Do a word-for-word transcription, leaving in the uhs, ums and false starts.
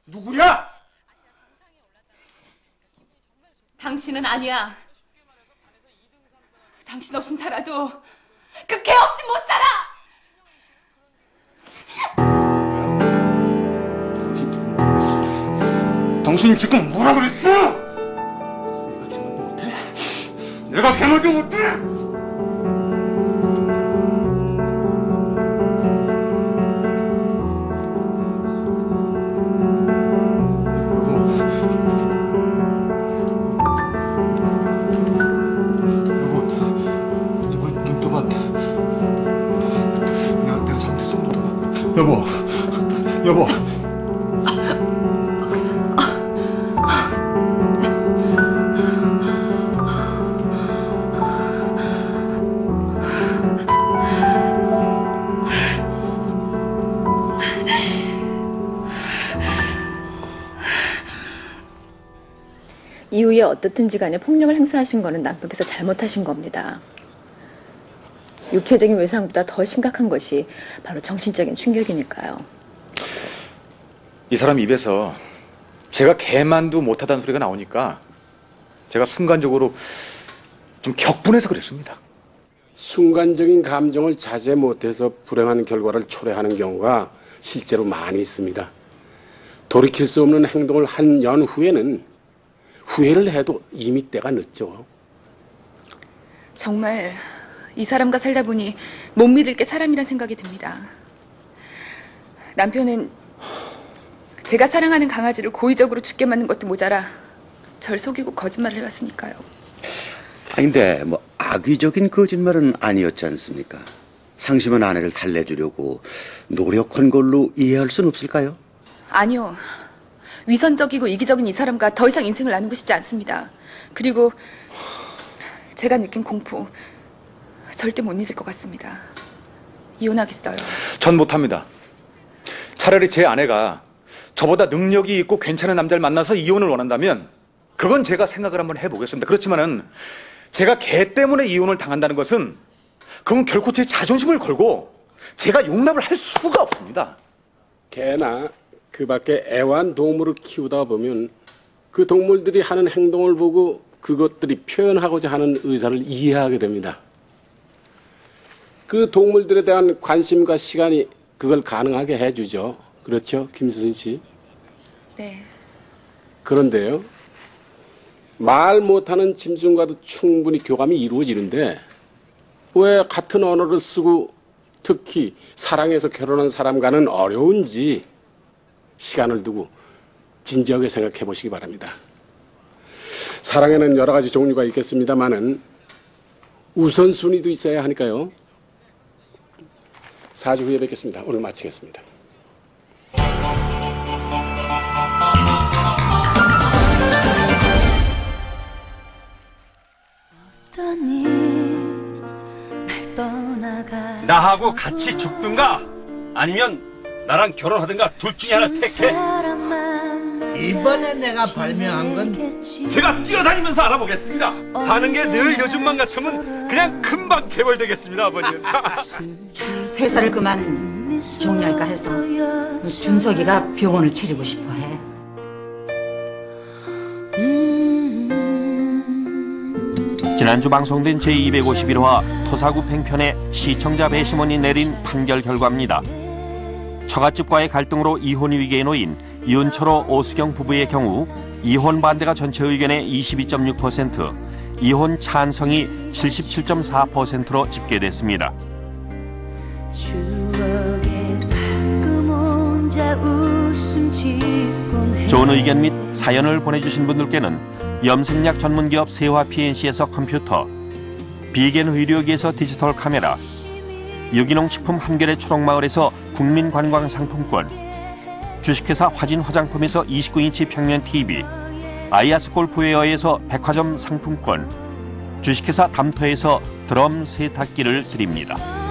누구야? 당신은 아니야. 당신 없인 살아도 그 개 없이 못 살아! 당신 지금 뭐라 그랬어? 내가 개모도 못해? 내가 개모도 못해? 여보, 여보. 이후에 어떻든지 간에 폭력을 행사하신 거는 남편께서 잘못하신 겁니다. 육체적인 외상보다 더 심각한 것이 바로 정신적인 충격이니까요. 이 사람 입에서 제가 개만두 못하다는 소리가 나오니까 제가 순간적으로 좀 격분해서 그랬습니다. 순간적인 감정을 자제 못해서 불행한 결과를 초래하는 경우가 실제로 많이 있습니다. 돌이킬 수 없는 행동을 한 연 후에는 후회를 해도 이미 때가 늦죠. 정말 이 사람과 살다 보니 못 믿을 게 사람이란 생각이 듭니다. 남편은 제가 사랑하는 강아지를 고의적으로 죽게 만든 것도 모자라 절 속이고 거짓말을 해왔으니까요. 아, 근데 뭐 악의적인 거짓말은 아니었지 않습니까? 상심한 아내를 달래주려고 노력한 걸로 이해할 순 없을까요? 아니요. 위선적이고 이기적인 이 사람과 더 이상 인생을 나누고 싶지 않습니다. 그리고 제가 느낀 공포 절대 못 잊을 것 같습니다. 이혼하겠어요. 전 못합니다. 차라리 제 아내가 저보다 능력이 있고 괜찮은 남자를 만나서 이혼을 원한다면 그건 제가 생각을 한번 해보겠습니다. 그렇지만은 제가 개 때문에 이혼을 당한다는 것은 그건 결코 제 자존심을 걸고 제가 용납을 할 수가 없습니다. 개나 그 밖에 애완동물을 키우다 보면 그 동물들이 하는 행동을 보고 그것들이 표현하고자 하는 의사를 이해하게 됩니다. 그 동물들에 대한 관심과 시간이 그걸 가능하게 해주죠. 그렇죠, 김수진 씨? 네. 그런데요, 말 못하는 짐승과도 충분히 교감이 이루어지는데 왜 같은 언어를 쓰고 특히 사랑해서 결혼한 사람과는 어려운지 시간을 두고 진지하게 생각해 보시기 바랍니다. 사랑에는 여러 가지 종류가 있겠습니다만은 우선순위도 있어야 하니까요. 사 주 후에 뵙겠습니다. 오늘 마치겠습니다. 나하고 같이 죽든가 아니면 나랑 결혼하든가 둘 중에 하나 택해. 이번에 내가 발명한 건 제가 뛰어다니면서 알아보겠습니다. 하는 게 늘 요즘만 같으면 그냥 금방 재벌되겠습니다, 아버님. 회사를 그만 정리할까 해서 준석이가 병원을 차리고 싶어 해. 지난주 방송된 제이백오십일 화 토사구 팽편의 시청자 배심원이 내린 판결 결과입니다. 처갓집과의 갈등으로 이혼 위기에 놓인 이은철호 오수경 부부의 경우 이혼 반대가 전체 의견의 이십이 점 육 퍼센트, 이혼 찬성이 칠십칠 점 사 퍼센트로 집계됐습니다. 좋은 의견 및 사연을 보내주신 분들께는 염색약 전문기업 세화 피엔씨에서 컴퓨터, 비겐 의료기에서 디지털 카메라, 유기농 식품 한결의 초록마을에서 국민관광상품권, 주식회사 화진 화장품에서 이십구 인치 평면 티비, 아이아스 골프웨어에서 백화점 상품권, 주식회사 담터에서 드럼 세탁기를 드립니다.